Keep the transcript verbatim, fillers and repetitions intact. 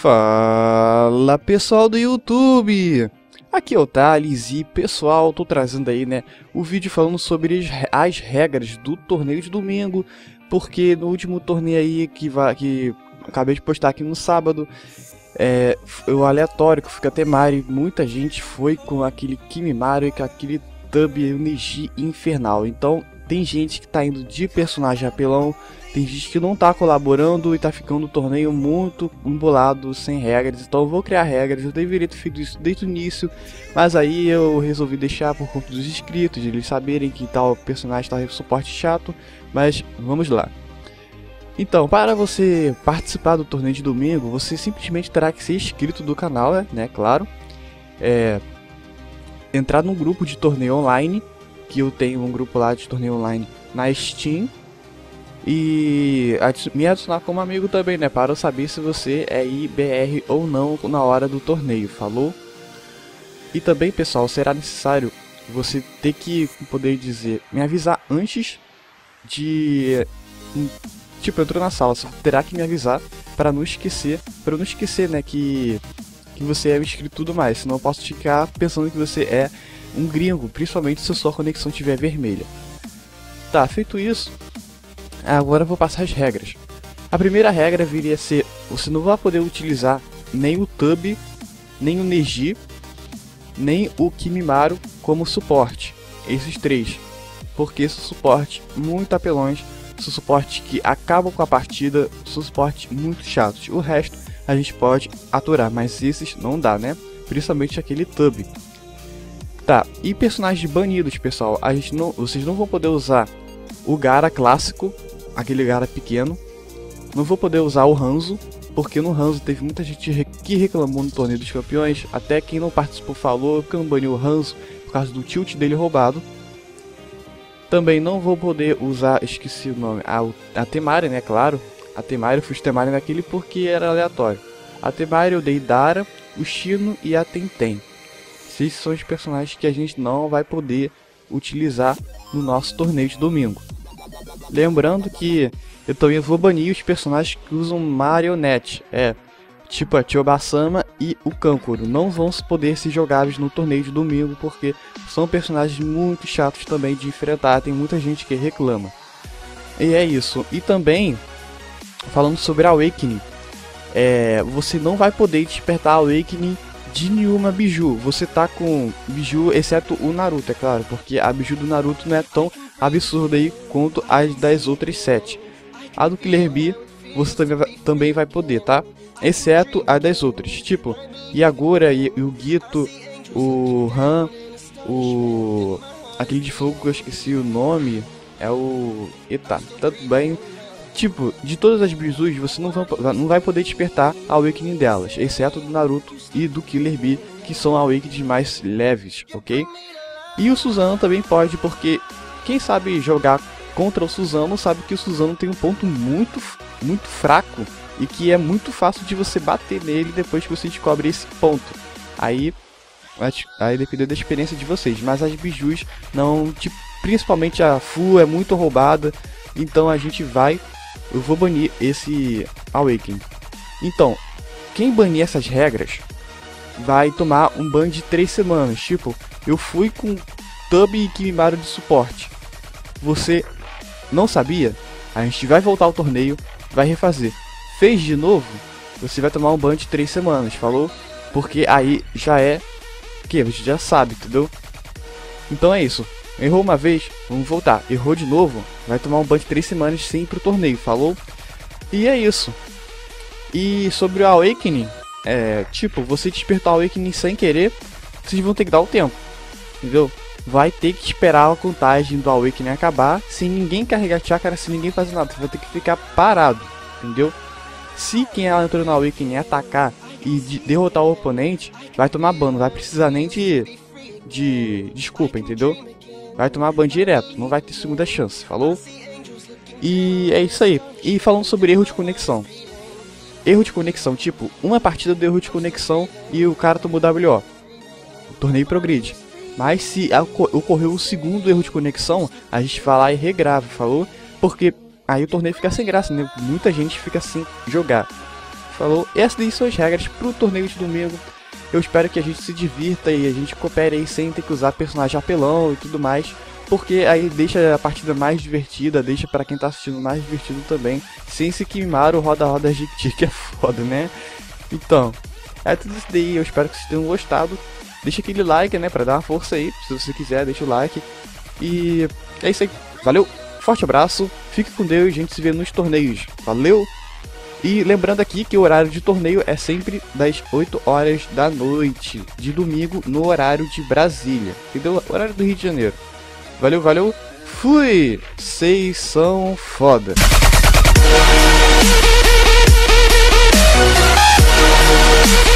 Fala pessoal do YouTube, aqui é o Thales e pessoal, tô trazendo aí né, o vídeo falando sobre as, as regras do torneio de domingo, porque no último torneio aí que, vai, que acabei de postar aqui no sábado, é, o aleatório que fica Temari, muita gente foi com aquele Kimimaro e com aquele Tub Neji infernal, então tem gente que tá indo de personagem apelão. Tem gente que não tá colaborando e tá ficando o torneio muito embolado, sem regras. Então eu vou criar regras, eu deveria ter feito isso desde o início. Mas aí eu resolvi deixar por conta dos inscritos, de eles saberem que tal personagem tá em suporte chato. Mas vamos lá. Então, para você participar do torneio de domingo, você simplesmente terá que ser inscrito do canal, né? Claro. É, entrar num grupo de torneio online, que eu tenho um grupo lá de torneio online na Steam. E me adicionar como amigo também, né? Para eu saber se você é I B R ou não na hora do torneio, falou? E também, pessoal, será necessário você ter que poder dizer, me avisar antes de... Tipo, entrou na sala, você terá que me avisar para não esquecer, para eu não esquecer, né, que, que você é inscrito e tudo mais. Senão eu posso ficar pensando que você é um gringo, principalmente se a sua conexão estiver vermelha. Tá, feito isso... Agora eu vou passar as regras. A primeira regra viria a ser: você não vai poder utilizar nem o Tub, nem o Neji, nem o Kimimaro como suporte. Esses três. Porque são suporte muito apelões, são suportes que acabam com a partida, são suportes muito chatos. O resto a gente pode aturar, mas esses não dá, né? Principalmente aquele Tub. Tá, e personagens banidos, pessoal. A gente não, vocês não vão poder usar o Gaara clássico, aquele Gaara pequeno. Não vou poder usar o Hanzo, porque no Hanzo teve muita gente que reclamou no torneio dos campeões. Até quem não participou falou que eu não bani o Hanzo por causa do tilt dele roubado. Também não vou poder usar, esqueci o nome, a, a Temari, né, claro. A Temari, eu fiz Temari naquele porque era aleatório. A Temari eu dei Dara, o Shino e a Tenten. Esses são os personagens que a gente não vai poder utilizar no nosso torneio de domingo. Lembrando que eu também vou banir os personagens que usam marionete, é, tipo a Chiobasama e o Kankuro. Não vão poder ser jogáveis no torneio de domingo, porque são personagens muito chatos também de enfrentar, tem muita gente que reclama. E é isso. E também, falando sobre a Awakening, é, você não vai poder despertar a Awakening de nenhuma Biju. Você tá com Biju, exceto o Naruto, é claro, porque a Biju do Naruto não é tão absurda aí quanto as das outras sete. A do Killer Bee você também vai, também vai poder, tá? Exceto a das outras, tipo Yagura e, e o Gito, o Han, o... aquele de fogo que eu esqueci o nome, é o... Eita, tanto bem... Tipo, de todas as Bijus, você não vai, não vai poder despertar a Awakening delas, exceto do Naruto e do Killer Bee, que são Awakenings mais leves, ok? E o Suzano também pode, porque quem sabe jogar contra o Suzano sabe que o Suzano tem um ponto muito, muito fraco e que é muito fácil de você bater nele depois que você descobre esse ponto. Aí, aí depende da experiência de vocês, mas as Bijus não, tipo, principalmente a Fu é muito roubada, então a gente vai... Eu vou banir esse Awakening. Então, quem banir essas regras vai tomar um ban de três semanas. Tipo, eu fui com Tub e Kimimaro de suporte. Você não sabia? A gente vai voltar ao torneio, vai refazer. Fez de novo? Você vai tomar um ban de três semanas, falou? Porque aí já é... que a gente já sabe, entendeu? Então é isso. Errou uma vez, vamos voltar. Errou de novo, vai tomar um ban de três semanas sem ir pro torneio, falou? E é isso. E sobre o Awakening, é, tipo, você despertar o Awakening sem querer, vocês vão ter que dar o tempo, entendeu? Vai ter que esperar a contagem do Awakening acabar, sem ninguém carregar chakra, sem ninguém fazer nada, você vai ter que ficar parado, entendeu? Se quem entrou no Awakening atacar e de derrotar o oponente, vai tomar ban, não vai precisar nem de, de desculpa, entendeu? Vai tomar ban direto, não vai ter segunda chance, falou? E é isso aí. E falando sobre erro de conexão. Erro de conexão, tipo, uma partida deu erro de conexão e o cara tomou W O. O torneio progride. Mas se ocorreu o segundo erro de conexão, a gente vai lá e regrava, falou? Porque aí o torneio fica sem graça, né? Muita gente fica sem jogar. falou. Essas daí são as regras pro torneio de domingo. Eu espero que a gente se divirta e a gente coopere aí sem ter que usar personagem apelão e tudo mais. Porque aí deixa a partida mais divertida, deixa pra quem tá assistindo mais divertido também. Sem se queimar o roda-roda Jiquiti, que é foda, né? Então, é tudo isso daí, eu espero que vocês tenham gostado. Deixa aquele like, né, pra dar uma força aí. Se você quiser, deixa o like. E é isso aí, valeu, forte abraço, fique com Deus, a gente se vê nos torneios, valeu! E lembrando aqui que o horário de torneio é sempre das oito horas da noite, de domingo, no horário de Brasília, entendeu? Horário do Rio de Janeiro. Valeu, valeu, fui! Vocês são foda! We'll be right back.